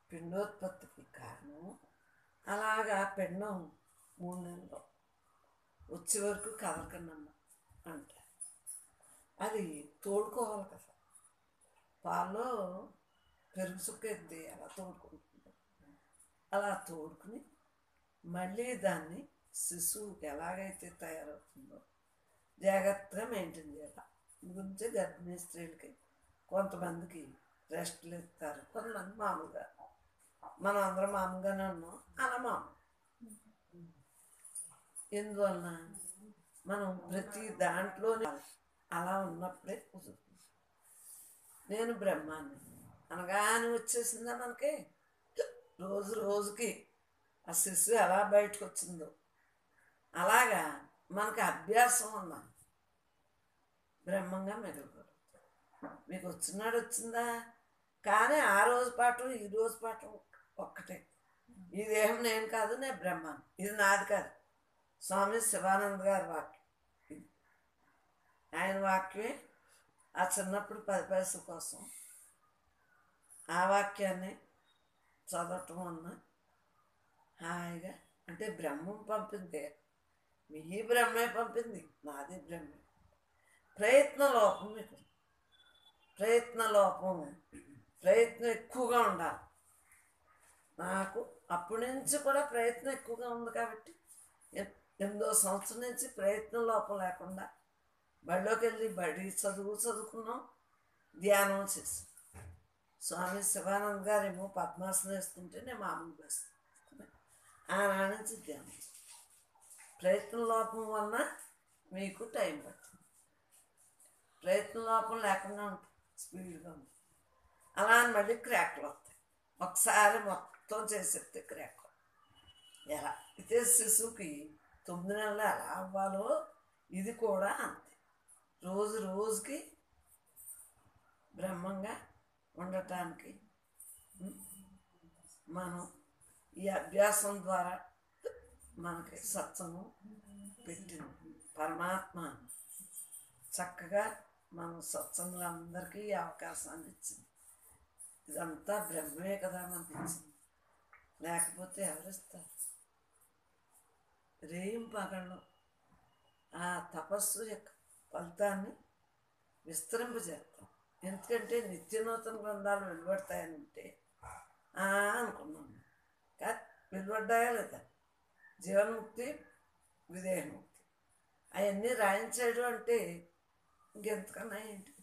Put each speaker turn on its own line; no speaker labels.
పిండోత్పత్తికి కారణం. అలాగా పిండం 3 నెలలు వచ్చే వరకు కదలకండమ్మ అంటారు. అది తోడుకోవాలి కదా, పాల్లో పెరుగు సుక్క ఎత్తి అలా తోడుకుంటుంది. అలా తోడుకుని మళ్ళీ దాన్ని శిశువుకి ఎలాగైతే తయారవుతుందో జాగ్రత్తగా మెయింటైన్ చేయాలి. గురించి గర్భిణీ స్త్రీలకి కొంతమందికి రెస్ట్లు ఇస్తారు, కొంతమంది మామూలుగా, మనం అందరం మామూలుగానే ఉన్నాం, అలా మామూలు. ఎందువలన మనం ప్రతి దాంట్లోనే అలా ఉన్నప్పుడే కుదురుతుంది. నేను బ్రహ్మాన్ని అనగానే వచ్చేసిందా మనకి, రోజు రోజుకి ఆ శిశువు ఎలా బయటకు వచ్చిందో అలాగా మనకి అభ్యాసం ఉందాం బ్రహ్మంగా మిగలకూడదు. మీకు వచ్చినాడు వచ్చిందా, కానీ ఆ రోజు పాఠం ఈ రోజు పాఠం ఒక్కటే. ఈ దేహం నేను కాదు, నేను బ్రహ్మాన్ని, ఇది నాది కాదు. స్వామి శివానంద్ గారి వాక్యం ఇది. ఆయన వాక్యమే ఆ చిన్నప్పుడు 10 పైసల కోసం ఆ వాక్యాన్ని చదవటం వలన హాయిగా, అంటే బ్రహ్మం పంపింది, మీ బ్రహ్మే పంపింది, నాది బ్రహ్మే. ప్రయత్న లోపం మీకు, ప్రయత్న లోపం, ప్రయత్నం ఎక్కువగా ఉండాలి. నాకు అప్పటి నుంచి కూడా ప్రయత్నం ఎక్కువగా ఉంది కాబట్టి 8వ సంవత్సరం నుంచి ప్రయత్నం లోపం లేకుండా బడిలోకి వెళ్ళి బడి చదువుకున్నాం, ధ్యానం చేసి. స్వామి శివానంద్ గారేమో పద్మాసనం వేస్తుంటే నేను మామూలు వేస్తాను, ఆనాడు నుంచి ధ్యానం. ప్రయత్న లోపం వలన మీకు టైం పడుతుంది, ప్రయత్న లోపం లేకుండా ఉంటుంది, స్పీడ్గా ఉంటుంది. అలా అని మళ్ళీ క్రాక్లు వస్తాయి, ఒకసారి మొత్తం చేసేస్తే క్రాక్. ఎలా అయితే శిశువుకి 9 నెలలు ఎలా అవ్వాలో ఇది కూడా అంతే. రోజు రోజుకి బ్రహ్మంగా ఉండటానికి మనం ఈ అభ్యాసం ద్వారా మనకి సత్సంగం పెట్టింది పరమాత్మ. చక్కగా మనం సత్సంగులు అందరికీ ఈ అవకాశాన్ని ఇచ్చింది. ఇదంతా బ్రహ్మే కదా మనకి ఇచ్చింది, లేకపోతే ఎవరిస్తారు? రేయింపగళ్ళు ఆ తపస్సు యొక్క ఫలితాన్ని విస్తరింపజేస్తాం. ఎందుకంటే నిత్య నూతన గ్రంథాలు వెలువడతాయని ఉంటే అనుకున్నాం, కానీ వెలువడ్డాయా లేదా? జీవన్ముక్తి, విదేహముక్తి అవన్నీ రాయించాడు అంటే ఇంకెంతకన్నా ఏంటి?